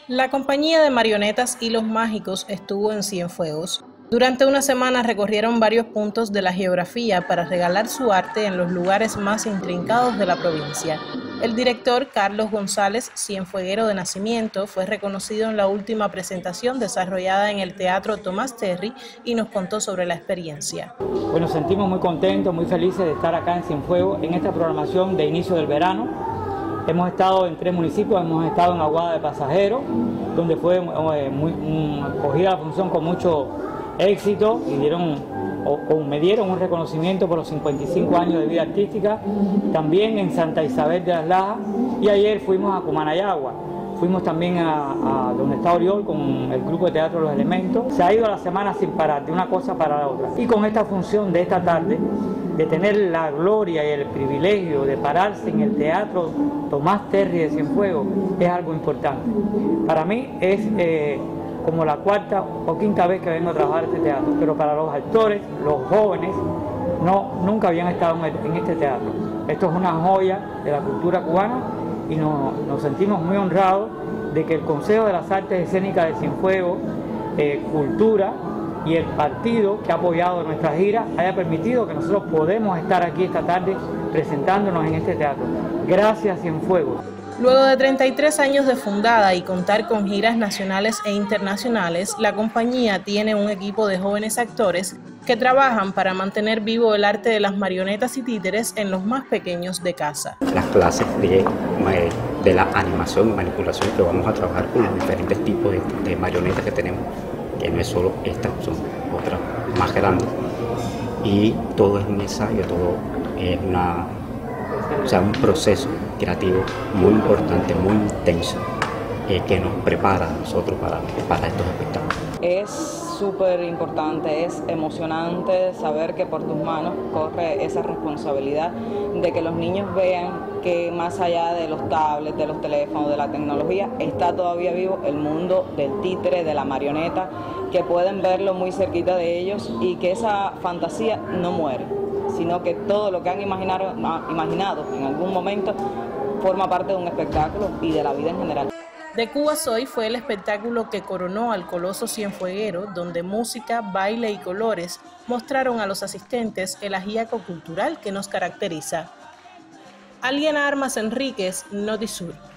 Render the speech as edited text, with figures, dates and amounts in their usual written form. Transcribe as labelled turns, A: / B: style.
A: La compañía de marionetas Hilos Mágicos estuvo en Cienfuegos. Durante una semana recorrieron varios puntos de la geografía para regalar su arte en los lugares más intrincados de la provincia. El director Carlos González, cienfueguero de nacimiento, fue reconocido en la última presentación desarrollada en el Teatro Tomás Terry y nos contó sobre la experiencia.
B: Nos sentimos muy contentos, muy felices de estar acá en Cienfuegos en esta programación de inicio del verano. Hemos estado en 3 municipios, hemos estado en Aguada de Pasajeros, donde fue cogida la función con mucho éxito y me dieron un reconocimiento por los 55 años de vida artística. También en Santa Isabel de las Lajas, y ayer fuimos a Cumanayagua. Fuimos también a donde está Oriol con el grupo de teatro Los Elementos. Se ha ido la semana sin parar, de una cosa para la otra. Y con esta función de esta tarde, de tener la gloria y el privilegio de pararse en el Teatro Tomás Terry de Cienfuegos, es algo importante. Para mí es como la 4ª o 5ª vez que vengo a trabajar en este teatro, pero para los actores, los jóvenes, nunca habían estado en este teatro. Esto es una joya de la cultura cubana y nos sentimos muy honrados de que el Consejo de las Artes Escénicas de Cienfuegos, Cultura y el partido que ha apoyado nuestra gira haya permitido que nosotros podamos estar aquí esta tarde presentándonos en este teatro. Gracias, Cienfuegos.
A: Luego de 33 años de fundada y contar con giras nacionales e internacionales, la compañía tiene un equipo de jóvenes actores que trabajan para mantener vivo el arte de las marionetas y títeres en los más pequeños de casa.
C: Las clases de la animación y manipulación, que vamos a trabajar con los diferentes tipos de marionetas que tenemos, que no es solo estas, son otras más grandes. Y todo es un ensayo, todo es un proceso creativo muy importante, muy intenso, que nos prepara a nosotros para estos espectáculos.
D: Es súper importante, es emocionante saber que por tus manos corre esa responsabilidad de que los niños vean que más allá de los tablets, de los teléfonos, de la tecnología, está todavía vivo el mundo del títere, de la marioneta, que pueden verlo muy cerquita de ellos y que esa fantasía no muere, sino que todo lo que han imaginado en algún momento forma parte de un espectáculo y de la vida en general.
A: De Cuba Soy fue el espectáculo que coronó al coloso cienfueguero, donde música, baile y colores mostraron a los asistentes el ajíaco cultural que nos caracteriza. Aliena Armas Enríquez, Notisur.